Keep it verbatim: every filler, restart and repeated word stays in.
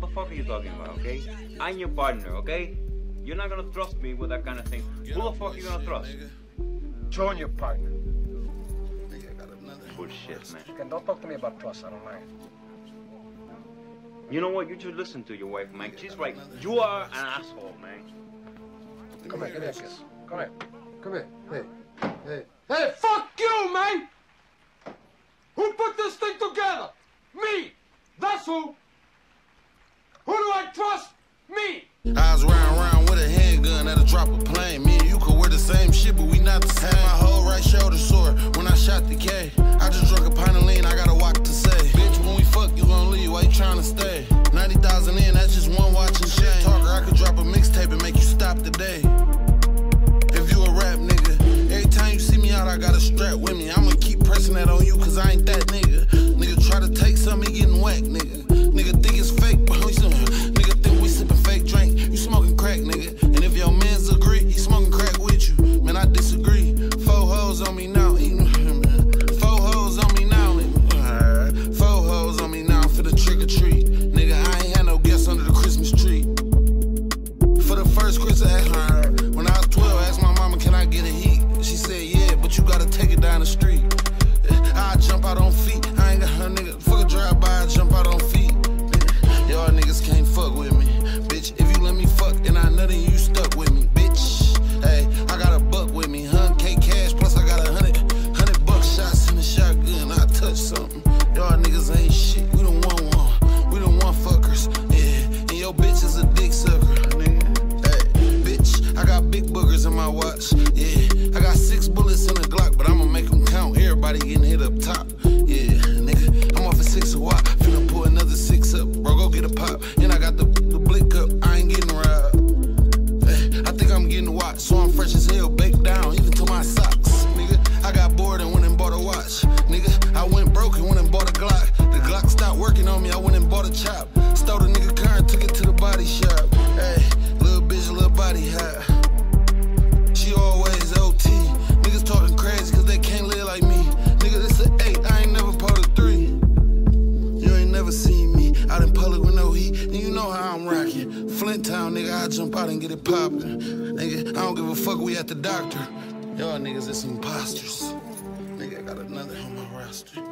the fuck are you talking about, okay? I'm your partner, okay? You're not gonna trust me with that kind of thing. Who the fuck are you gonna trust? Join your partner. Bullshit, man. And don't talk to me about trust, I don't mind. You know what? You should listen to your wife, man. She's right. You are an asshole, man. Come here, give me a kiss. Come here. Come here. Hey. Hey. Hey, fuck you, man! Who put this thing together? Me! That's who! Who do I trust? Me! I was riding around with a handgun at a drop of plane. Me and you could wear the same shit, but we not the same. My whole right shoulder sore when I shot the K. I just drunk a pint of lean, I got a walk to say. Bitch, when we fuck, you gon' leave, why you tryna stay? ninety thousand in, that's just one watching shit. Talker, I could drop a mixtape and make you stop the day. If you a rap nigga, every time you see me out, I got a strap with me. I'ma keep pressing that on you, cause I ain't that nigga. Nigga try to take something, he getting whacked, nigga. Nigga think it's fake, but we some, nigga think we sipping fake drink. You smoking crack, nigga. And if your mans agree, he smoking crack with you. Man, I disagree. Four hoes on me now. Four hoes on me now. Four hoes on me now for the trick or treat. Nigga, I ain't had no guests under the Christmas tree. For the first Christmas, when I was twelve, I asked my mama, can I get a heat? She said, yeah, but you gotta take it down the street. I jump out on feet. I ain't got her nigga. Fuck a drive by, I jump out on feet. Y'all niggas can't fuck with me. Bitch, if you let me fuck and I nut and you stuck with me. Bitch, hey, I got a buck with me. one hundred K cash, plus I got a hundred, hundred buck shots in the shotgun. I touch something. Y'all niggas ain't shit. We don't want one. We don't want fuckers. Yeah, and your bitch is a dick sucker, nigga. Hey, bitch, I got big boogers in my watch. Yeah, I got six bullets in a Glock, but I'ma make them count. Everybody getting hit up top. Yeah, nigga, I'm off a six a watt. Finna pull another six up. Bro, go get a pop. And I got the, the blick up. I ain't getting robbed. Hey, I think I'm getting watched, so I'm fresh as hell, baked down, even to my socks. Nigga, I got bored and went and bought a watch. Nigga, I went broke and went and bought a Glock. The Glock stopped working on me, I went and bought a chop. Stole the nigga car and took it to the body shop. Hey, little bitch, little body hot. She always O T. Niggas talking crazy cause they can't live like me. Nigga, this a eight, I ain't never pulled a three. You ain't never seen me out in public with no heat. And you know how I'm rocking. Flint Town, nigga, I jump out and get it poppin'. Nigga, I don't give a fuck, we at the doctor. Y'all niggas is imposters. Nigga, I got another on my roster.